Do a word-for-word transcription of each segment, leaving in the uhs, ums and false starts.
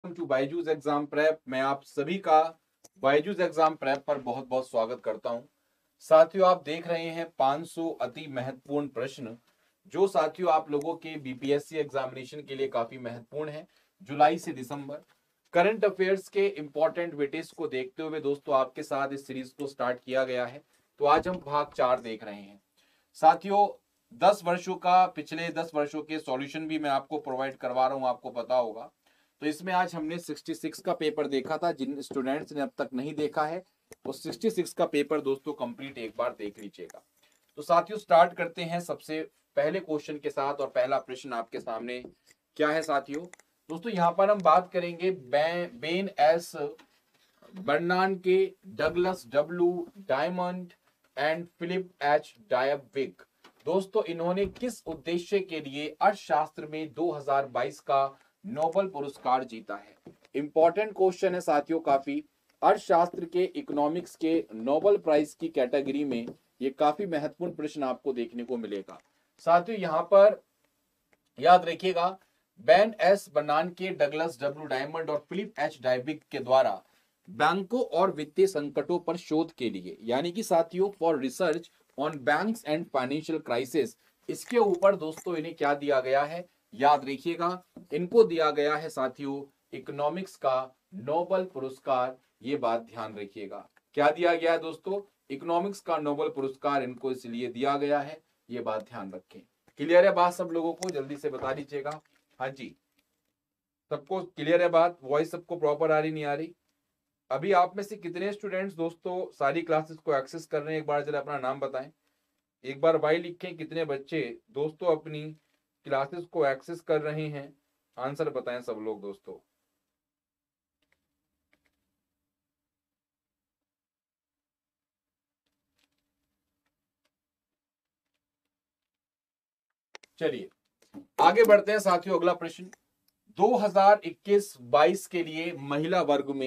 To Byju's exam prep. मैं आप सभी का बायजूस एग्जाम प्रेप पर बहुत बहुत स्वागत करता हूं। साथियों, आप देख रहे हैं पाँच सौ अति महत्वपूर्ण प्रश्न, जो साथियों आप लोगों के बीपीएससी एग्जामिनेशन के लिए काफी महत्वपूर्ण है। जुलाई से दिसंबर करंट अफेयर्स के इंपॉर्टेंट वेटेज को देखते हुए दोस्तों आपके साथ इस सीरीज को स्टार्ट किया गया है। तो आज हम भाग चार देख रहे हैं। साथियों, दस वर्षों का पिछले दस वर्षों के सॉल्यूशन भी मैं आपको प्रोवाइड करवा रहा हूं, आपको पता होगा। तो इसमें आज हमने छियासठ का पेपर देखा था। जिन स्टूडेंट्स ने अब तक नहीं देखा है वो छियासठ का पेपर दोस्तों कंप्लीट एक बार देख लीजिएगा। तो साथियों स्टार्ट करते हैं सबसे पहले क्वेश्चन के साथ। और पहला प्रश्न आपके सामने क्या है साथियों? दोस्तों यहाँ पर हम बात करेंगे Ben S Bernanke, Douglas W Diamond and Philip H Dybvig. दोस्तों इन्होंने किस उद्देश्य के लिए अर्थशास्त्र में दो हज़ार बाईस का नोबेल पुरस्कार जीता है? इंपॉर्टेंट क्वेश्चन है साथियों काफी। अर्थशास्त्र के इकोनॉमिक्स के नोबेल प्राइज की कैटेगरी में ये काफी महत्वपूर्ण प्रश्न आपको देखने को मिलेगा। साथियों यहाँ पर याद रखिएगा, Ben S Bernanke, Douglas W Diamond और फिलिप एच डायबविक के द्वारा बैंकों और वित्तीय संकटों पर शोध के लिए, यानी कि साथियों for research on banks and financial crisis, इसके ऊपर दोस्तों इन्हें क्या दिया गया है? याद रखिएगा, इनको दिया गया है साथियों इकोनॉमिक्स का नोबेल पुरस्कार। ये बात ध्यान रखिएगा, क्या दिया गया है दोस्तों? इकोनॉमिक्स का नोबेल पुरस्कार इनको इसलिए दिया गया है, ये बात ध्यान रखें। क्लियर है बात सब लोगों को? जल्दी से बता दीजिएगा। हाँ जी, सबको क्लियर है बात? वॉइस सबको प्रॉपर आ रही नहीं आ रही? अभी आप में से कितने स्टूडेंट्स दोस्तों सारी क्लासेस को एक्सेस कर रहे हैं? एक बार जरा अपना नाम बताएं। एक बार वाई लिखें। कितने बच्चे दोस्तों अपनी क्लासेस को एक्सेस कर रहे हैं? आंसर बताएं सब लोग दोस्तों। चलिए आगे बढ़ते हैं साथियों। अगला प्रश्न, दो हज़ार इक्कीस बाईस के लिए महिला वर्ग में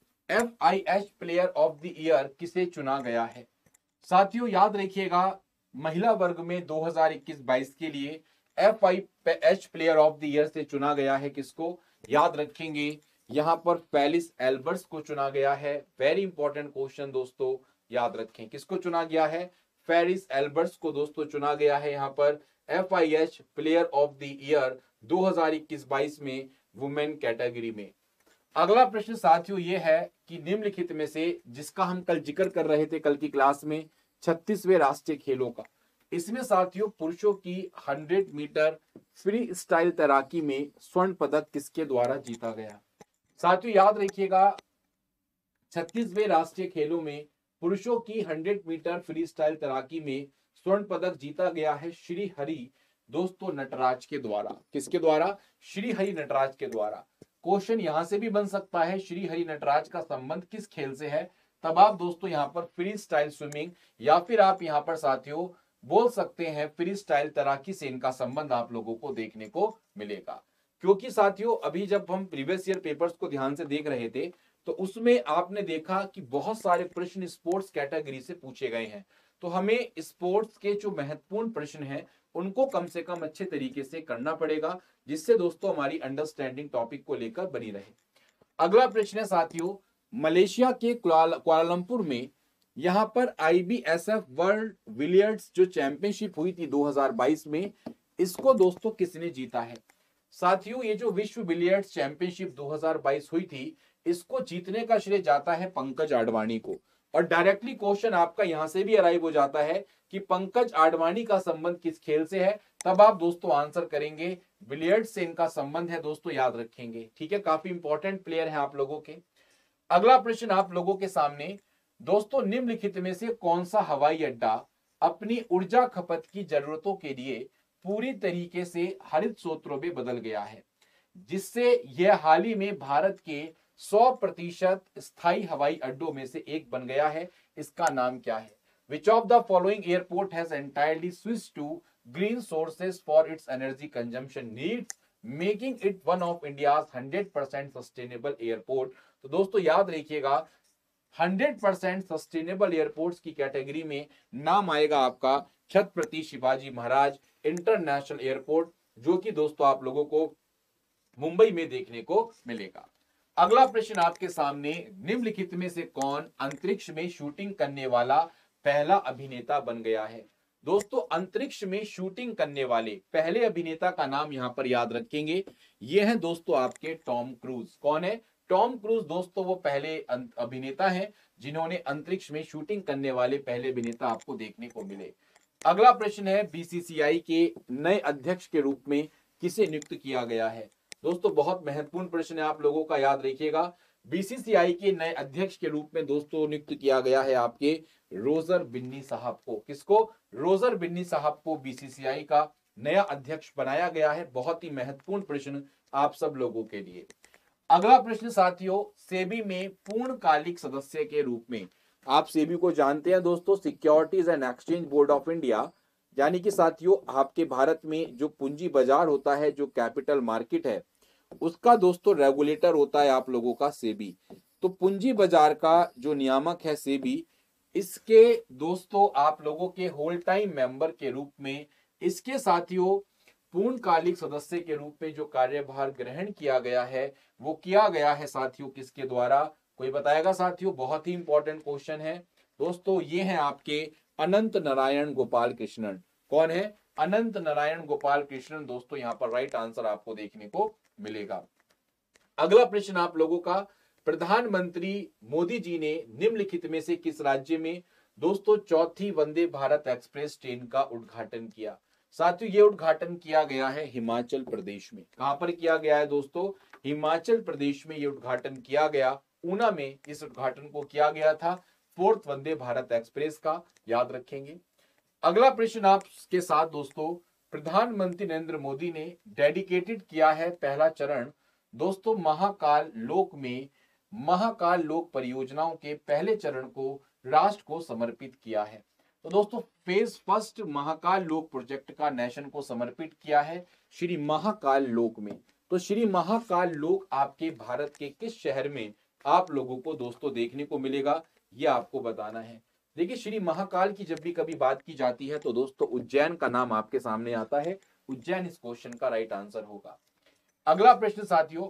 F I H player of the year किसे चुना गया है? साथियों याद रखिएगा, महिला वर्ग में दो हज़ार इक्कीस बाईस के लिए F I H player of the year से चुना गया है किसको? याद रखेंगे, यहां पर फेलिस एल्बर्ट्स को चुना गया है। वेरी इंपॉर्टेंट क्वेश्चन दोस्तों, याद रखें किसको चुना गया है? फेलिस एल्बर्ट्स को दोस्तों चुना गया है यहां पर F I H player of the year दो हज़ार इक्कीस बाईस में वुमेन कैटेगरी में। अगला प्रश्न साथियों ये है कि निम्नलिखित में से, जिसका हम कल जिक्र कर रहे थे कल की क्लास में, छत्तीसवें राष्ट्रीय खेलों का, इसमें साथियों पुरुषों की सौ मीटर फ्री स्टाइल तैराकी में स्वर्ण पदक किसके द्वारा जीता गया? साथियों याद रखिएगा, छत्तीसवें राष्ट्रीय खेलों में पुरुषों की सौ मीटर फ्री स्टाइल तैराकी में स्वर्ण पदक जीता गया है श्री हरि दोस्तों नटराज के द्वारा। किसके द्वारा? श्री हरि नटराज के द्वारा। क्वेश्चन यहां से भी बन सकता है, श्री हरि नटराज का संबंध किस खेल से है? तब आप दोस्तों यहां पर फ्री स्टाइल स्विमिंग, या फिर आप यहां पर साथियों बोल सकते हैं फ्री स्टाइल तैराकी से इनका संबंध आप लोगों को देखने को मिलेगा। क्योंकि साथियों अभी जब हम प्रीवियस ईयर पेपर्स को ध्यान से देख रहे थे तो उसमें आपने देखा कि बहुत सारे प्रश्न स्पोर्ट्स कैटेगरी से पूछे गए हैं। तो हमें स्पोर्ट्स के जो महत्वपूर्ण प्रश्न हैं उनको कम से कम अच्छे तरीके से करना पड़ेगा, जिससे दोस्तों हमारी अंडरस्टैंडिंग टॉपिक को लेकर बनी रहे। अगला प्रश्न है साथियों, मलेशिया के कुआलालंपुर में यहां पर I B S F world billiards जो चैंपियनशिप हुई थी दो हज़ार बाईस में, इसको दोस्तों किसने जीता है? साथियों ये जो विश्व बिलियर्ड्स चैंपियनशिप दो हज़ार बाईस हुई थी, इसको जीतने का श्रेय जाता है पंकज आडवाणी को। और डायरेक्टली क्वेश्चन आपका यहां से भी अराइव हो जाता है कि पंकज आडवाणी का संबंध किस खेल से है? तब आप दोस्तों आंसर करेंगे बिलियर्ड्स से इनका संबंध है दोस्तों, याद रखेंगे। ठीक है, काफी इंपॉर्टेंट प्लेयर है आप लोगों के। अगला प्रश्न आप लोगों के सामने दोस्तों, निम्नलिखित में से कौन सा हवाई अड्डा अपनी ऊर्जा खपत की जरूरतों के लिए पूरी तरीके से हरित स्रोतों में बदल गया है, जिससे यह हाल ही में भारत के सौ प्रतिशत स्थायी हवाई अड्डों में से एक बन गया है? इसका नाम क्या है? Which of the following airport has entirely switched to green sources for its energy consumption needs, making it one of India's one hundred percent sustainable airport? तो दोस्तों याद रखिएगा, हंड्रेड परसेंट सस्टेनेबल एयरपोर्ट्स की कैटेगरी में नाम आएगा आपका Chhatrapati Shivaji Maharaj international airport, जो कि दोस्तों आप लोगों को मुंबई में देखने को मिलेगा। अगला प्रश्न आपके सामने, निम्नलिखित में से कौन अंतरिक्ष में शूटिंग करने वाला पहला अभिनेता बन गया है? दोस्तों अंतरिक्ष में शूटिंग करने वाले पहले अभिनेता का नाम यहां पर याद रखेंगे, ये है दोस्तों आपके टॉम क्रूज। कौन है? टॉम क्रूज दोस्तों वो पहले अभिनेता हैं जिन्होंने अंतरिक्ष में शूटिंग करने वाले पहले अभिनेता आपको देखने को मिले। अगला प्रश्न है, बीसीसीआई के नए अध्यक्ष के रूप में किसे नियुक्त किया गया है? दोस्तों बहुत महत्वपूर्ण प्रश्न है, आप लोगों का याद रखिएगा। बीसीसीआई के नए अध्यक्ष के रूप में दोस्तों नियुक्त किया गया है आपके रोजर बिन्नी साहब को। किसको? रोजर बिन्नी साहब को बीसीसीआई का नया अध्यक्ष बनाया गया है। बहुत ही महत्वपूर्ण प्रश्न आप सब लोगों के लिए। अगला प्रश्न साथियों, सेबी में पूर्णकालिक सदस्य के रूप में, आप सेबी को जानते हैं दोस्तों, securities and exchange board of India, यानी कि साथियों आपके भारत में जो पूंजी बाजार होता है, जो कैपिटल मार्केट है, उसका दोस्तों रेगुलेटर होता है आप लोगों का सेबी। तो पूंजी बाजार का जो नियामक है सेबी, इसके दोस्तों आप लोगों के होल टाइम मेंबर के रूप में, इसके साथियों पूर्णकालिक सदस्य के रूप में जो कार्यभार ग्रहण किया गया है वो किया गया है साथियों किसके द्वारा? कोई बताएगा साथियों? बहुत ही इंपॉर्टेंट क्वेश्चन है दोस्तों। ये है आपके अनंत नारायण गोपाल कृष्णन। कौन है? अनंत नारायण गोपाल कृष्णन दोस्तों, यहां पर राइट आंसर आपको देखने को मिलेगा। अगला प्रश्न आप लोगों का, प्रधानमंत्री मोदी जी ने निम्नलिखित में से किस राज्य में दोस्तों चौथी वंदे भारत एक्सप्रेस ट्रेन का उद्घाटन किया? साथियों ये उद्घाटन किया गया है हिमाचल प्रदेश में। कहां पर किया गया है दोस्तों? हिमाचल प्रदेश में ये उद्घाटन किया गया। ऊना में इस उद्घाटन को किया गया था फोर्थ वंदे भारत एक्सप्रेस का, याद रखेंगे। अगला प्रश्न आपके साथ दोस्तों, प्रधानमंत्री नरेंद्र मोदी ने डेडिकेटेड किया है पहला चरण दोस्तों महाकाल लोक में, महाकाल लोक परियोजनाओं के पहले चरण को राष्ट्र को समर्पित किया है। तो दोस्तों फेज फर्स्ट महाकाल लोक प्रोजेक्ट का नेशन को समर्पित किया है श्री महाकाल लोक में। तो श्री महाकाल लोक आपके भारत के किस शहर में आप लोगों को दोस्तों देखने को मिलेगा, ये आपको बताना है। देखिए श्री महाकाल की जब भी कभी बात की जाती है तो दोस्तों उज्जैन का नाम आपके सामने आता है। उज्जैन इस क्वेश्चन का राइट आंसर होगा। अगला प्रश्न साथियों,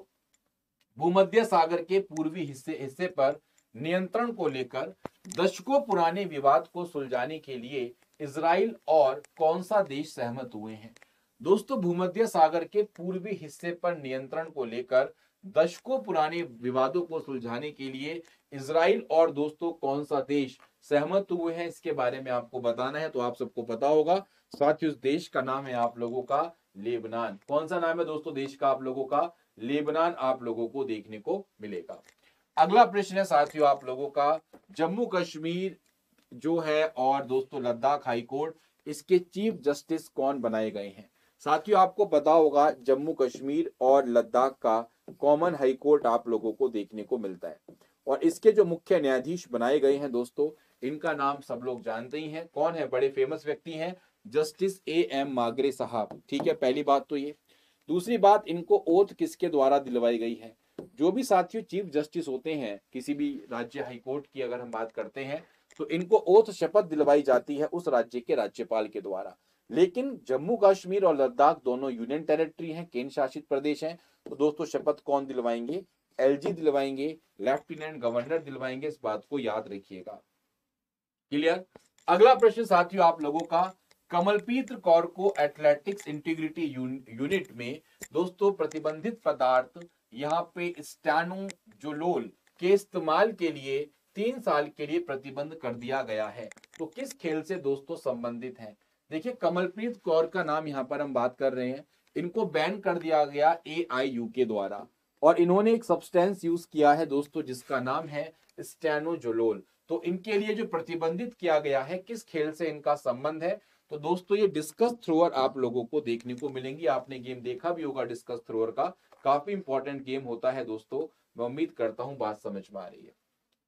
भूमध्य सागर के पूर्वी हिस्से हिस्से पर नियंत्रण को लेकर दशकों पुराने विवाद को सुलझाने के लिए इजराइल और कौन सा देश सहमत हुए हैं? दोस्तों भूमध्य सागर के पूर्वी हिस्से पर नियंत्रण को लेकर दशकों पुराने विवादों को सुलझाने के लिए इजराइल और दोस्तों कौन सा देश सहमत हुए हैं, इसके बारे में आपको बताना है। तो आप सबको पता होगा साथियों, उस देश का नाम है आप लोगों का लेबनान। कौन सा नाम है दोस्तों देश का आप लोगों का? लेबनान आप लोगों को देखने को मिलेगा। अगला प्रश्न है साथियों आप लोगों का, जम्मू कश्मीर जो है और दोस्तों लद्दाख हाई कोर्ट, इसके चीफ जस्टिस कौन बनाए गए हैं? साथियों आपको पता होगा जम्मू कश्मीर और लद्दाख का कॉमन हाई कोर्ट आप लोगों को देखने को मिलता है, और इसके जो मुख्य न्यायाधीश बनाए गए हैं दोस्तों, इनका नाम सब लोग जानते ही हैं। कौन है? बड़े फेमस व्यक्ति हैं, जस्टिस ए एम मागरे साहब। ठीक है, पहली बात तो ये। दूसरी बात, इनको ओथ किसके द्वारा दिलवाई गई है? जो भी साथियों चीफ जस्टिस होते हैं किसी भी राज्य हाई कोर्ट की अगर हम बात करते हैं तो इनको ओथ शपथ दिलवाई जाती है उस राज्य के राज्यपाल के द्वारा। लेकिन जम्मू कश्मीर और लद्दाख दोनों यूनियन टेरिटरी हैं, केंद्र शासित प्रदेश हैं, तो दोस्तों शपथ कौन दिलवाएंगे? एलजी दिलवाएंगे, लेफ्टिनेंट गवर्नर दिलवाएंगे, इस बात को याद रखिएगा। क्लियर? अगला प्रश्न साथियों आप लोगों का, कमलप्रीत कौर को एथलेटिक्स इंटीग्रिटी यूनिट में दोस्तों प्रतिबंधित पदार्थ यहाँ पे स्टैनोजोलोल के इस्तेमाल के लिए तीन साल के लिए प्रतिबंध कर दिया गया है। तो किस खेल से दोस्तों संबंधित है? देखिए कमलप्रीत कौर का नाम यहाँ पर हम बात कर रहे हैं, इनको बैन कर दिया गया ए आई यू के द्वारा, और इन्होंने एक सब्सटेंस यूज किया है दोस्तों जिसका नाम है स्टैनोजोलोल। तो इनके लिए जो प्रतिबंधित किया गया है, किस खेल से इनका संबंध है? तो दोस्तों ये डिस्कस थ्रोअर आप लोगों को देखने को मिलेंगी। आपने गेम देखा भी होगा डिस्कस थ्रोअर का, काफी इंपॉर्टेंट गेम होता है दोस्तों। मैं उम्मीद करता हूं बात समझ में आ रही है।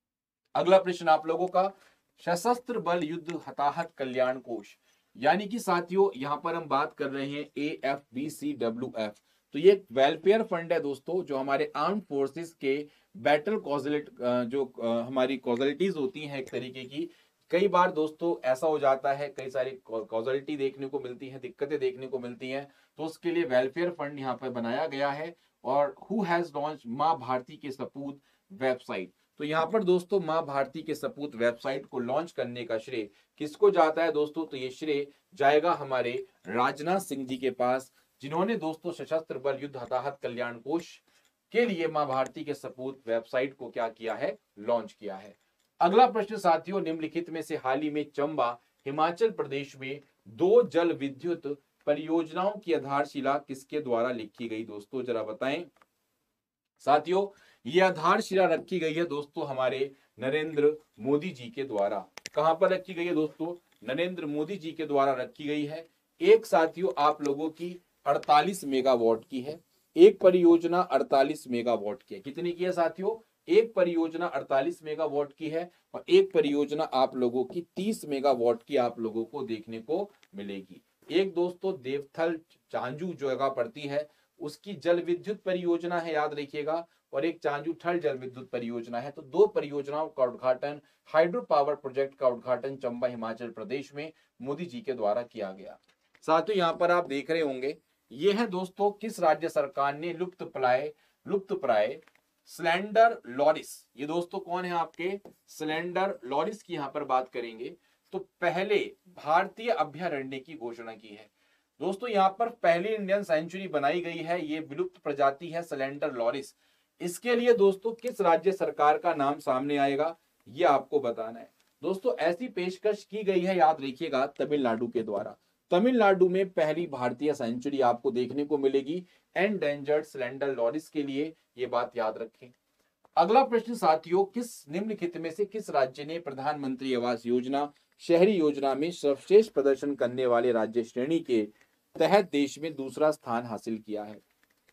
अगला प्रश्न आप लोगों का, सशस्त्र बल युद्ध हताहत कल्याण कोष, यानी कि साथियों यहां पर हम बात कर रहे हैं A F B C W F. तो ये एक वेलफेयर फंड है दोस्तों, जो हमारे आर्म फोर्सेस के बैटल कॉजलिट जो हमारी कॉजलिटीज होती हैं एक तरीके की, कई बार दोस्तों ऐसा हो जाता है, कई सारी कॉजलिटी देखने को मिलती है, दिक्कतें देखने को मिलती हैं, तो उसके लिए वेलफेयर फंड यहाँ पर बनाया गया है और हु हैज लॉन्च माँ भारती के सपूत वेबसाइट। तो यहाँ पर दोस्तों माँ भारती के सपूत वेबसाइट को लॉन्च करने का श्रेय किसको जाता है दोस्तों? तो ये श्रेय जाएगा हमारे राजनाथ सिंह जी के पास, जिन्होंने दोस्तों सशस्त्र बल युद्ध हताहत कल्याण कोष के लिए माँ भारती के सपूत वेबसाइट को क्या किया है? लॉन्च किया है। अगला प्रश्न साथियों, निम्नलिखित में से हाल ही में चंबा हिमाचल प्रदेश में दो जल विद्युत परियोजनाओं की आधारशिला किसके द्वारा लिखी गई? दोस्तों जरा बताएं। साथियों ये आधारशिला रखी गई है दोस्तों हमारे नरेंद्र मोदी जी के द्वारा। कहां पर रखी गई है दोस्तों? नरेंद्र मोदी जी के द्वारा रखी गई है। एक साथियों आप लोगों की अड़तालीस मेगावाट की है, एक परियोजना अड़तालीस मेगावाट की है। कितनी की है साथियों? एक परियोजना अड़तालीस मेगावाट की है और एक परियोजना आप लोगों की तीस मेगावाट की आप लोगों को देखने को मिलेगी। एक दोस्तों देवथल चांजू जगह पड़ती है, उसकी जल विद्युत परियोजना है, याद रखिएगा, और एक चांजू ठल जल विद्युत परियोजना है। तो दो परियोजनाओं का उद्घाटन, हाइड्रो पावर प्रोजेक्ट का उद्घाटन चंबा हिमाचल प्रदेश में मोदी जी के द्वारा किया गया। साथियों यहाँ पर आप देख रहे होंगे ये है दोस्तों किस राज्य सरकार ने लुप्त प्राय लुप्त प्राय स्लेंडर लॉरिस, ये दोस्तों कौन है आपके? स्लेंडर लॉरिस की यहाँ पर बात करेंगे तो पहले भारतीय अभयारण्य की घोषणा की है। दोस्तों यहाँ पर पहली इंडियन सेंचुरी बनाई गई है, ये विलुप्त प्रजाति है स्लेंडर लॉरिस। इसके लिए दोस्तों किस राज्य सरकार का नाम सामने आएगा ये आपको बताना है। दोस्तों ऐसी पेशकश की गई है, याद रखिएगा, तमिलनाडु के द्वारा। तमिलनाडु में पहली भारतीय सेंचुरी आपको देखने को मिलेगी एंडेंजर्ड स्लेंडर लॉरिस के लिए, ये बात याद रखें। अगला प्रश्न साथियों, किस निम्नलिखित में से किस राज्य ने प्रधानमंत्री आवास योजना शहरी योजना में सर्वश्रेष्ठ प्रदर्शन करने वाले राज्य श्रेणी के तहत देश में दूसरा स्थान हासिल किया है?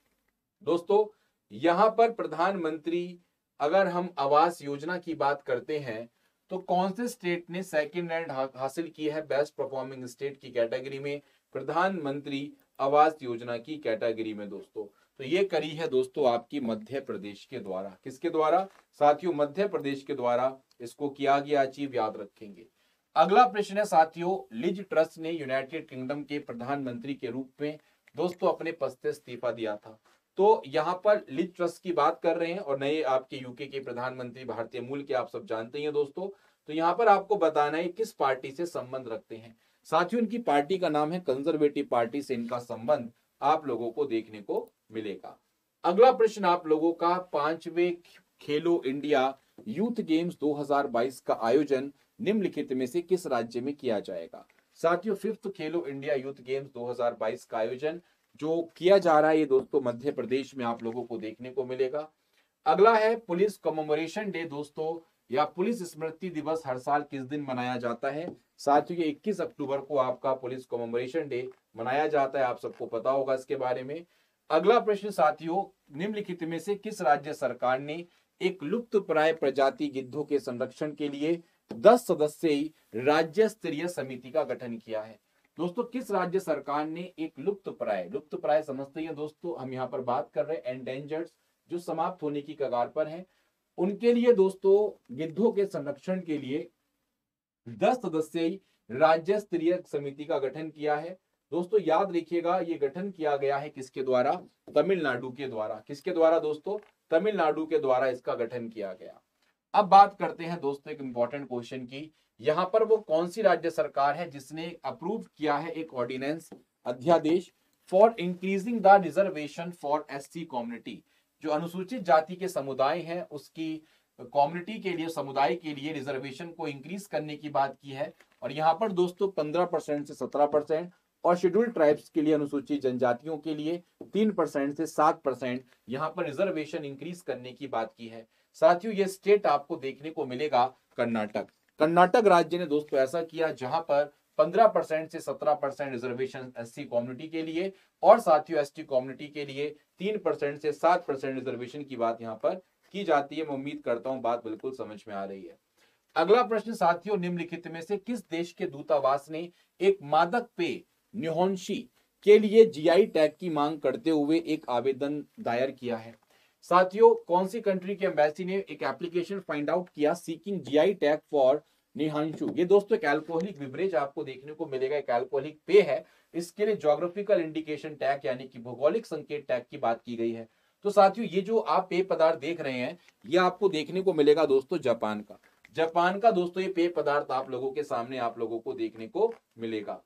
दोस्तों यहां पर प्रधानमंत्री, अगर हम आवास योजना की बात करते हैं तो कौन से स्टेट ने सेकंड रैंक हासिल की है बेस्ट परफॉर्मिंग स्टेट की कैटेगरी में? प्रधानमंत्री आवास योजना की कैटेगरी में दोस्तों तो ये करी है दोस्तों आपकी मध्य प्रदेश के द्वारा। किसके द्वारा साथियों? मध्य प्रदेश के द्वारा इसको किया गया अचीव, याद रखेंगे। अगला प्रश्न है साथियों, लिज ट्रस ने यूनाइटेड किंगडम के प्रधानमंत्री के रूप में दोस्तों अपने पद से इस्तीफा दिया था। तो यहाँ पर लिज ट्रस की बात कर रहे हैं और नए आपके यूके के प्रधानमंत्री भारतीय मूल के, आप सब जानते हैं दोस्तों। तो यहाँ पर आपको बताना है किस पार्टी से संबंध रखते हैं। साथियों इनकी पार्टी का नाम है कंजर्वेटिव पार्टी से इनका संबंध आप लोगों को देखने को मिलेगा। अगला प्रश्न आप लोगों का, पांचवें खेलो इंडिया यूथ गेम्स दो हज़ार बाईस का आयोजन निम्नलिखित में से किस राज्य में किया जाएगा? साथियों फिफ्थ खेलो इंडिया यूथ गेम्स दो हज़ार बाईस का आयोजन जो किया जा रहा है ये दोस्तों मध्य प्रदेश में आप लोगों को देखने को मिलेगा। अगला है पुलिस कमेमोरेशन डे दोस्तों, या पुलिस स्मृति दिवस हर साल किस दिन मनाया जाता है? साथियों ये इक्कीस अक्टूबर को आपका पुलिस कमेमोरेशन डे मनाया जाता है, आप सबको पता होगा इसके बारे में। अगला प्रश्न साथियों, निम्नलिखित में से किस राज्य सरकार ने एक लुप्त प्राय प्रजाति गिद्धों के संरक्षण के लिए दस सदस्यीय राज्य स्तरीय समिति का गठन किया है? दोस्तों किस राज्य सरकार ने एक लुप्त प्राय, लुप्त प्राय समझते हैं दोस्तों, हम यहाँ पर बात कर रहे हैं एंडेंजर्ड जो समाप्त होने की कगार पर हैं, उनके लिए दोस्तों गिद्धों के संरक्षण के लिए दस सदस्यीय राज्य स्तरीय समिति का गठन किया है। दोस्तों याद रखिएगा ये गठन किया गया है किसके द्वारा? तमिलनाडु के द्वारा। किसके द्वारा दोस्तों? तमिलनाडु के द्वारा इसका गठन किया गया। अब बात करते हैं दोस्तों एक इंपॉर्टेंट क्वेश्चन की, यहाँ पर वो कौन सी राज्य सरकार है जिसने अप्रूव किया है एक ऑर्डिनेंस, अध्यादेश for increasing the reservation for SC community, जो अनुसूचित जाति के समुदाय हैं उसकी कम्युनिटी के लिए, समुदाय के लिए रिजर्वेशन को इंक्रीज करने की बात की है। और यहाँ पर दोस्तों पंद्रह परसेंट से सत्रह परसेंट और शेड्यूल्ड ट्राइब्स के लिए, अनुसूचित जनजातियों के लिए तीन परसेंट से सात परसेंट यहाँ पर रिजर्वेशन इंक्रीज करने की बात की है। साथियों ये स्टेट आपको देखने को मिलेगा कर्नाटक। कर्नाटक राज्य ने दोस्तों ऐसा किया जहां पर पंद्रह परसेंट से सत्रह परसेंट रिजर्वेशन एससी कम्युनिटी के लिए और साथियों एसटी कम्युनिटी के लिए तीन परसेंट से सात परसेंट रिजर्वेशन की बात यहाँ पर की जाती है। मैं उम्मीद करता हूं बात बिल्कुल समझ में आ रही है। अगला प्रश्न साथियों, निम्नलिखित में से किस देश के दूतावास ने एक मादक पेय निहोंशी के लिए जीआई टैग की मांग करते हुए एक आवेदन दायर किया है? साथियों कौन सी कंट्री के एम्बेसी ने एक एप्लीकेशन फाइंड आउट किया सीकिंग जीआई टैग फॉर निहांशु? ये दोस्तों एक अल्कोहलिक बिवरेज आपको देखने को मिलेगा, एक अल्कोहलिक पेय है। इसके लिए ज्योग्राफिकल इंडिकेशन टैग यानी कि भौगोलिक संकेत टैग की बात की गई है। तो साथियों ये जो आप पेय पदार्थ देख रहे हैं ये आपको देखने को मिलेगा दोस्तों जापान का जापान का दोस्तों ये पेय पदार्थ आप लोगों के सामने आप लोगों को देखने को मिलेगा।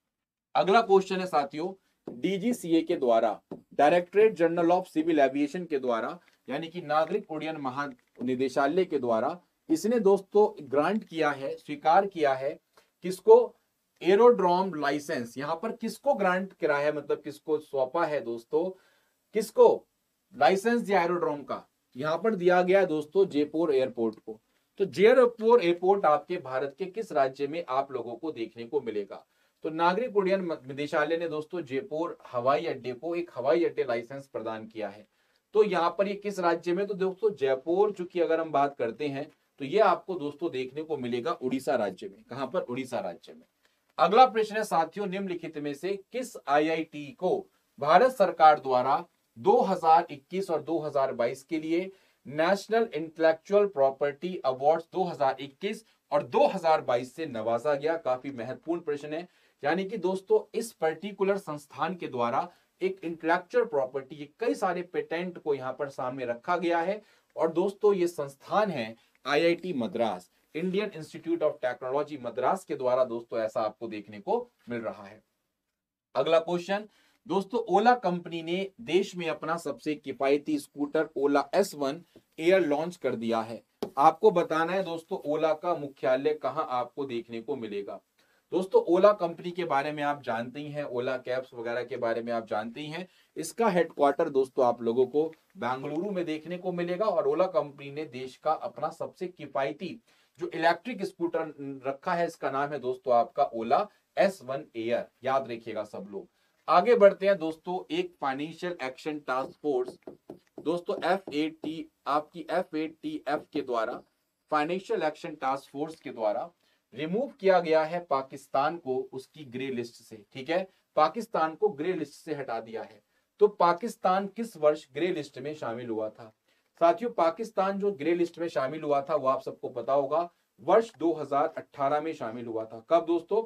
अगला क्वेश्चन है साथियों, डीजीसीए के द्वारा, directorate general of civil aviation के द्वारा, यानी कि नागरिक उड्डयन महानिदेशालय के द्वारा इसने दोस्तों ग्रांट किया है, स्वीकार किया है किसको, एरोड्रोम लाइसेंस। यहां पर किसको ग्रांट करा है, मतलब किसको सौंपा है दोस्तों, किसको लाइसेंस दिया एरोड्रोम का, यहां पर दिया गया है दोस्तों जयपुर एयरपोर्ट को। तो जयपुर एयरपोर्ट आपके भारत के किस राज्य में आप लोगों को देखने को मिलेगा, तो नागरिक उड्डयन निदेशालय ने दोस्तों जयपुर हवाई अड्डे को एक हवाई अड्डे लाइसेंस प्रदान किया है। तो यहाँ पर ये किस राज्य में, तो दोस्तों जयपुर चूंकि अगर हम बात करते हैं तो ये आपको दोस्तों देखने को मिलेगा उड़ीसा राज्य में। कहां पर, उड़ीसा राज्य में। अगला प्रश्न है साथियों, निम्नलिखित में से किस आईआईटी को भारत सरकार द्वारा दो हज़ार इक्कीस और दो हज़ार बाईस के लिए नेशनल इंटेलेक्चुअल प्रॉपर्टी अवार्ड्स दो हज़ार इक्कीस और दो हज़ार बाईस से नवाजा गया। काफी महत्वपूर्ण प्रश्न है, यानी कि दोस्तों इस पर्टिकुलर संस्थान के द्वारा एक इंटेलेक्चुअल प्रॉपर्टी, कई सारे पेटेंट को यहां पर सामने रखा गया है। और दोस्तों ये संस्थान है IIT Madras, Indian Institute of Technology Madras के द्वारा दोस्तों ऐसा आपको देखने को मिल रहा है। अगला क्वेश्चन दोस्तों, ओला कंपनी ने देश में अपना सबसे किफायती scooter Ola S one air launch कर दिया है। आपको बताना है दोस्तों ओला का मुख्यालय कहां आपको देखने को मिलेगा। दोस्तों ओला कंपनी के बारे में आप जानते ही हैं, ओला कैब्स वगैरह के बारे में आप जानते ही हैं। इसका हेडक्वार्टर दोस्तों आप लोगों को बेंगलुरु में देखने को मिलेगा। और ओला कंपनी ने देश का अपना सबसे किफायती जो इलेक्ट्रिक स्कूटर रखा है, इसका नाम है दोस्तों आपका ओला एस वन एयर, याद रखिएगा सब लोग। आगे बढ़ते हैं दोस्तों, एक फाइनेंशियल एक्शन टास्क फोर्स दोस्तों एफ ए टी आपकी एफ ए टी एफ के द्वारा, फाइनेंशियल एक्शन टास्क फोर्स के द्वारा रिमूव किया गया है पाकिस्तान को उसकी ग्रे लिस्ट से। ठीक है, पाकिस्तान को ग्रे लिस्ट से हटा दिया है। तो पाकिस्तान किस वर्ष ग्रे लिस्ट में शामिल हुआ था साथियों, पाकिस्तान जो ग्रे लिस्ट में शामिल हुआ था वो आप सबको पता होगा वर्ष दो हज़ार अठारह में शामिल हुआ था। कब दोस्तों,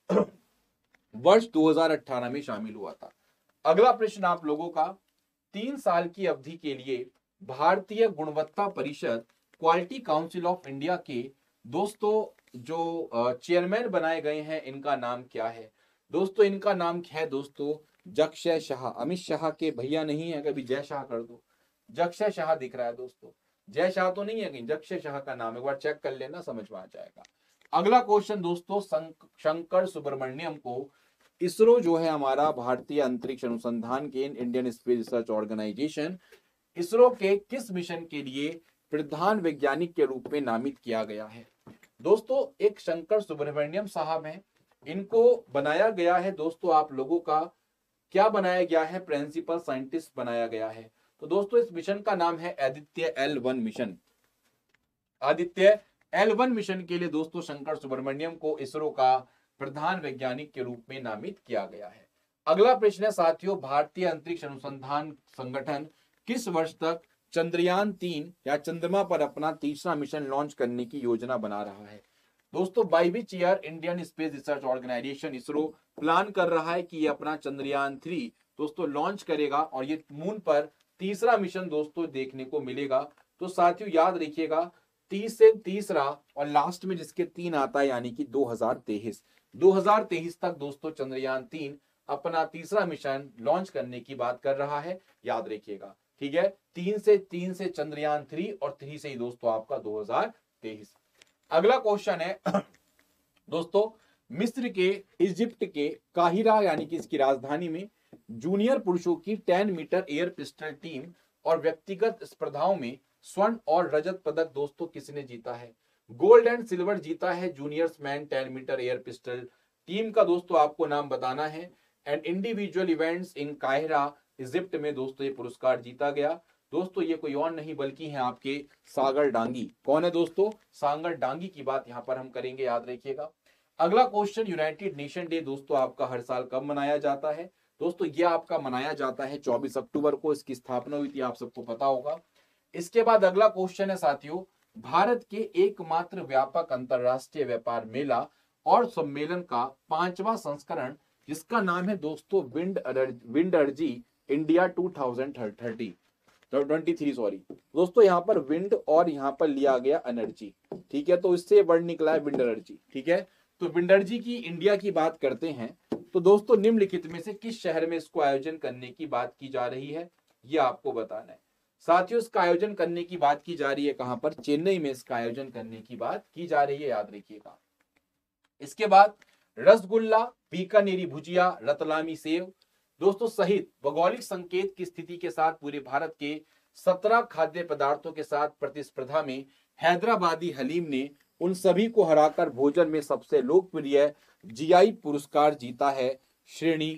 वर्ष दो हज़ार अठारह में शामिल हुआ था। अगला प्रश्न आप लोगों का, तीन साल की अवधि के लिए भारतीय गुणवत्ता परिषद क्वालिटी काउंसिल ऑफ इंडिया के दोस्तों जो चेयरमैन बनाए गए हैं इनका नाम क्या है। दोस्तों इनका नाम है दोस्तों जक्षय शाह। अमित शाह के भैया नहीं है, कभी जय शाह कर दो, जक्षय शाह दिख रहा है दोस्तों, जय शाह तो नहीं है कहीं, जक्षय शाह का नाम एक बार चेक कर लेना, समझ में आ जाएगा। अगला क्वेश्चन दोस्तों, शंकर सुब्रमण्यम को इसरो जो है हमारा भारतीय अंतरिक्ष अनुसंधान केंद्र, Indian Space Research Organisation, ISRO के किस मिशन के लिए प्रधान वैज्ञानिक के रूप में नामित किया गया है। दोस्तों एक शंकर सुब्रमण्यम साहब हैं, इनको बनाया गया है दोस्तों आप लोगों का, क्या बनाया गया है, प्रिंसिपल साइंटिस्ट बनाया गया है। तो दोस्तों इस मिशन का नाम है Aditya L one mission. Aditya L one mission के लिए दोस्तों शंकर सुब्रमण्यम को इसरो का प्रधान वैज्ञानिक के रूप में नामित किया गया है। अगला प्रश्न है साथियों, भारतीय अंतरिक्ष अनुसंधान संगठन किस वर्ष तक चंद्रयान तीन या चंद्रमा पर अपना तीसरा मिशन लॉन्च करने की योजना बना रहा है। दोस्तों by which year Indian Space Research Organisation ISRO plan कर रहा है कि ये अपना चंद्रयान थ्री दोस्तों लॉन्च करेगा और ये मून पर तीसरा मिशन दोस्तों देखने को मिलेगा। तो साथियों याद रखिएगा तीस से तीसरा और लास्ट में जिसके तीन आता है यानी कि दो हज़ार तेईस दो हज़ार तेईस तक दोस्तों चंद्रयान तीन अपना तीसरा मिशन लॉन्च करने की बात कर रहा है, याद रखिएगा। ठीक है, तीन से तीन से चंद्रयान थ्री और थ्री से ही दोस्तों आपका दो हज़ार तेईस। अगला क्वेश्चन है दोस्तों, मिस्र के इजिप्ट के काहिरा यानी कि इसकी राजधानी में जूनियर पुरुषों की दस मीटर एयर पिस्टल टीम और व्यक्तिगत स्पर्धाओं में स्वर्ण और रजत पदक दोस्तों किसने जीता है। गोल्ड एंड सिल्वर जीता है जूनियर्स मैन दस मीटर एयर पिस्टल टीम का दोस्तों आपको नाम बताना है। एंड इंडिविजुअल इवेंट्स इन काहिरा इजिप्ट में दोस्तों ये पुरस्कार जीता गया। दोस्तों ये कोई और नहीं बल्कि हैं आपके सागर डांगी। कौन है दोस्तों, सागर डांगी की बात यहां पर हम करेंगे, याद रखिएगा। अगला क्वेश्चन, यूनाइटेड नेशन डे दोस्तों आपका हर साल कब मनाया जाता है। दोस्तों ये आपका मनाया जाता है चौबीस अक्टूबर को, इसकी स्थापना हुई थी आप सबको पता होगा। इसके बाद अगला क्वेश्चन है साथियों, भारत के एकमात्र व्यापक अंतरराष्ट्रीय व्यापार मेला और सम्मेलन का पांचवा संस्करण जिसका नाम है दोस्तों विंड विंड एनर्जी इंडिया दो हज़ार तीस। ट्वेंटी थ्री सॉरी दोस्तों, यहाँ पर विंड और यहाँ पर लिया गया एनर्जी, ठीक है, तो इससे वर्ड निकला है विंड एनर्जी, ठीक है। तो विंड एनर्जी की इंडिया की बात करते हैं तो दोस्तों निम्नलिखित में से किस शहर में इसको आयोजन करने की बात की जा रही है, ये आपको बताना है। साथियों इसका आयोजन करने की बात की जा रही है कहां पर, चेन्नई में इसका आयोजन करने की बात की जा रही है, याद रखिएगा। इसके बाद रसगुल्ला, बीकानेरी भुजिया, रतलामी सेव दोस्तों सहित भौगोलिक संकेत की स्थिति के साथ पूरे भारत के सत्रह खाद्य पदार्थों के साथ प्रतिस्पर्धा में हैदराबादी हलीम ने उन सभी को हराकर भोजन में सबसे लोकप्रिय जीआई पुरस्कार जीता है। श्रेणी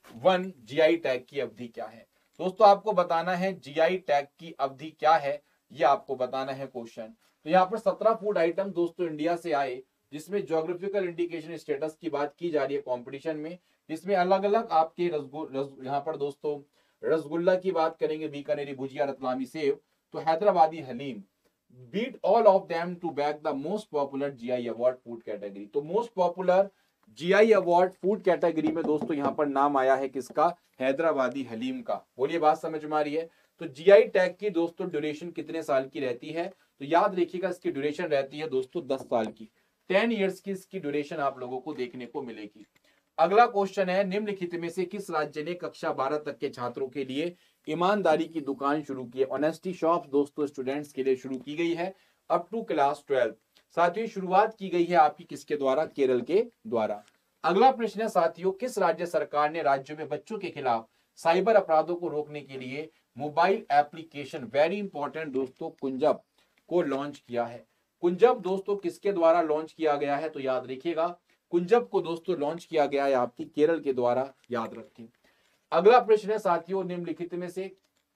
वन जीआई टैग की अवधि क्या है दोस्तों, आपको बताना है जीआई टैग की अवधि क्या है, ये आपको बताना है क्वेश्चन। तो यहाँ पर सत्रह फूड आइटम दोस्तों इंडिया से आए, जिसमें ज्योग्राफिकल इंडिकेशन स्टेटस की बात की जा रही है कंपटीशन में, जिसमें अलग अलग आपके रसगुल्ला रस, यहाँ पर दोस्तों रसगुल्ला की बात करेंगे, बीकानेरी भुजिया, रतलामी सेव, तो Hyderabadi haleem beat all of them to bag the most popular GI award food category. तो most popular GI award food category में दोस्तों यहाँ पर नाम आया है किसका, हैदराबादी हलीम का। बोलिए बात समझ में आ रही है। तो जीआई टैग की दोस्तों ड्यूरेशन कितने साल की रहती है, तो याद रखिएगा इसकी ड्यूरेशन रहती है दोस्तों दस साल की, टेन इयर्स की इसकी ड्यूरेशन आप लोगों को देखने को मिलेगी। अगला क्वेश्चन है, निम्नलिखित में से किस राज्य ने कक्षा बारह तक के छात्रों के लिए ईमानदारी की दुकान शुरू की है। ऑनेस्टी शॉप दोस्तों स्टूडेंट्स के लिए शुरू की गई है अप टू क्लास ट्वेल्व। साथियों शुरुआत की गई है आपकी किसके द्वारा, केरल के द्वारा। अगला प्रश्न है साथियों, किस राज्य सरकार ने राज्यों में बच्चों के खिलाफ साइबर अपराधों को रोकने के लिए मोबाइल एप्लीकेशन, वेरी इंपॉर्टेंट दोस्तों, कुंजब को लॉन्च किया है। कुंजब दोस्तों किसके द्वारा लॉन्च किया गया है, तो याद रखिएगा कुंजब को दोस्तों लॉन्च किया गया है आपकी केरल के द्वारा, याद रखें। अगला प्रश्न है साथियों, निम्नलिखित में से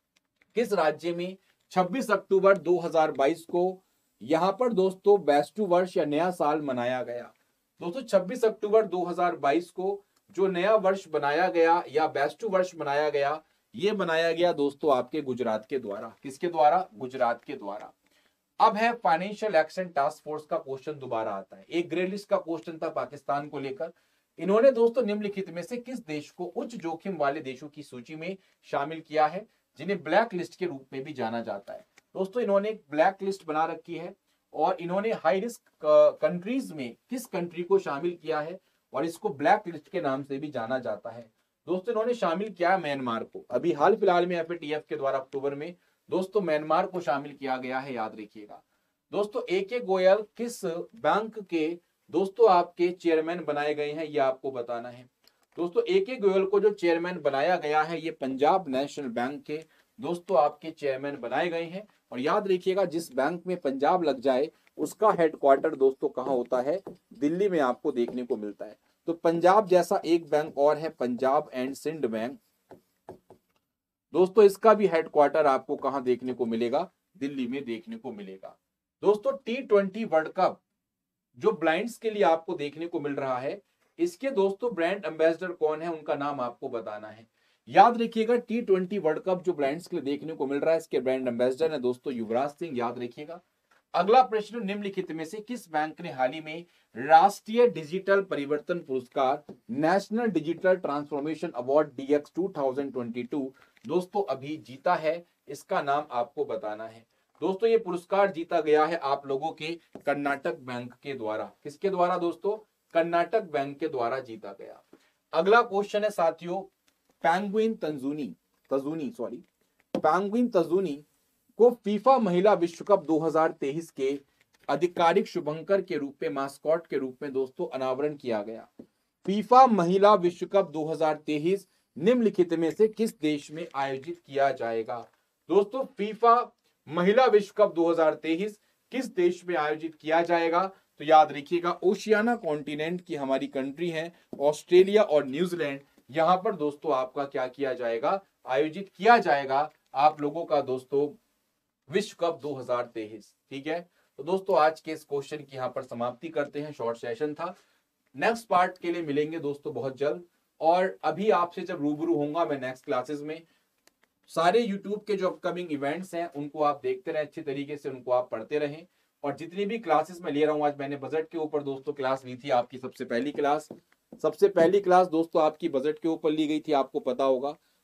किस राज्य में छब्बीस अक्टूबर दो हज़ार बाईस को यहां पर दोस्तों बैस्तु वर्ष या नया साल मनाया गया। दोस्तों छब्बीस अक्टूबर दो हज़ार बाईस को जो नया वर्ष बनाया गया या बैस्तु वर्ष मनाया गया, ये बनाया गया दोस्तों आपके गुजरात के द्वारा। किसके द्वारा, गुजरात के द्वारा। अब है फाइनेंशियल एक्शन टास्क फोर्स का क्वेश्चन दोबारा आता है। एक ग्रे लिस्ट का क्वेश्चन था पाकिस्तान को लेकर। इन्होंने दोस्तों निम्नलिखित में से किस देश को उच्च जोखिम वाले देशों की सूची में शामिल किया है, जिन्हें ब्लैक लिस्ट के रूप में भी जाना जाता है। दोस्तों इन्होंने एक ब्लैक लिस्ट बना रखी है और इन्होंने हाई रिस्क कंट्रीज में किस कंट्री को शामिल किया है और इसको ब्लैक लिस्ट के नाम से भी जाना जाता है। दोस्तों इन्होंने शामिल किया म्यांमार को, अभी हाल फिलहाल में एफएटीएफ के द्वारा अक्टूबर में दोस्तों म्यांमार को शामिल किया गया है, याद रखिएगा। दोस्तों ए के गोयल किस बैंक के दोस्तों आपके चेयरमैन बनाए गए हैं, ये आपको बताना है। दोस्तों ए के गोयल को जो चेयरमैन बनाया गया है, ये पंजाब नेशनल बैंक के दोस्तों आपके चेयरमैन बनाए गए हैं। और याद रखिएगा जिस बैंक में पंजाब लग जाए उसका हेडक्वार्टर दोस्तों कहाँ होता है, दिल्ली में आपको देखने को मिलता है। तो पंजाब जैसा एक बैंक और है पंजाब एंड सिंध बैंक, दोस्तों इसका भी हेडक्वार्टर आपको कहां देखने को मिलेगा, दिल्ली में देखने को मिलेगा। दोस्तों टी ट्वेंटी वर्ल्ड कप जो ब्लाइंड्स के लिए आपको देखने को मिल रहा है, इसके दोस्तों ब्रांड एम्बेसडर कौन है, उनका नाम आपको बताना है। याद रखिएगा टी ट्वेंटी वर्ल्ड कप जो ब्लाइंड्स के लिए देखने को मिल रहा है, इसके ब्रांड एम्बेसडर है दोस्तों युवराज सिंह, याद रखिएगा। अगला प्रश्न, निम्नलिखित में से किस बैंक ने हाल ही में राष्ट्रीय डिजिटल परिवर्तन पुरस्कार national digital transformation award DX two thousand twenty two दोस्तों अभी जीता है, इसका नाम आपको बताना है। दोस्तों ये पुरस्कार जीता गया है आप लोगों के कर्नाटक बैंक के द्वारा। किसके द्वारा दोस्तों, कर्नाटक बैंक के द्वारा जीता गया। अगला क्वेश्चन है साथियों, पेंगुइन तंजूनी तजूनी सॉरी पेंगुइन तजूनी को फीफा महिला विश्व कप दो हज़ार तेईस के आधिकारिक शुभंकर के रूप में, मास्कॉट के रूप में दोस्तों अनावरण किया गया। फीफा महिला विश्व कप दो हज़ार तेईस निम्नलिखित में से किस देश में आयोजित किया जाएगा। दोस्तों फीफा महिला विश्व कप दो हज़ार तेईस किस देश में आयोजित किया जाएगा, तो याद रखिएगा ओशियाना कॉन्टिनेंट की हमारी कंट्री है ऑस्ट्रेलिया और न्यूजीलैंड, यहां पर दोस्तों आपका क्या किया जाएगा, आयोजित किया जाएगा आप लोगों का दोस्तों विश्व कप दो हज़ार तेईस। ठीक है, तो दोस्तों आज के इस क्वेश्चन की यहाँ पर समाप्ति करते हैं, शॉर्ट सेशन था। नेक्स्ट पार्ट के लिए मिलेंगे दोस्तों बहुत जल्द। और अभी आपसे जब रूबरू होऊंगा मैं नेक्स्ट क्लासेस में, सारे यूट्यूब के जो अपकमिंग इवेंट्स हैं उनको आप देखते रहें अच्छी तरीके से, उनको आप पढ़ते रहें। और जितनी भी क्लासेस मैं ले रहा हूँ, आज मैंने बजट के ऊपर दोस्तों क्लास ली थी, आपकी सबसे पहली क्लास सबसे पहली क्लास दोस्तों आपकी बजट के ऊपर ली गई थी, आपको पता होगा।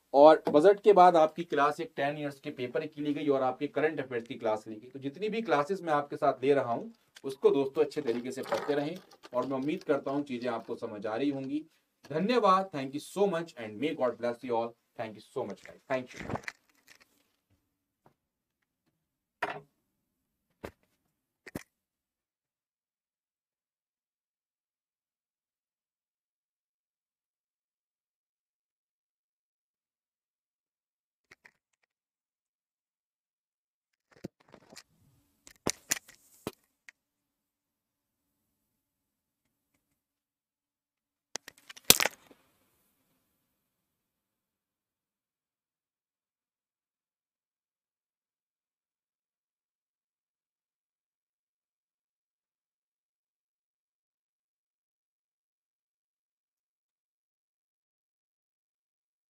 और बजट के बाद आपकी क्लास एक टेन इयर्स के पेपर की ली गई और आपके करंट अफेयर्स की क्लास ली गई। तो जितनी भी क्लासेस मैं आपके साथ ले रहा हूँ उसको दोस्तों अच्छे तरीके से पढ़ते रहें और मैं उम्मीद करता हूँ चीजें आपको समझ आ रही होंगी। धन्यवाद, thank you so much and may God bless you all. Thank you so much guys, thank you.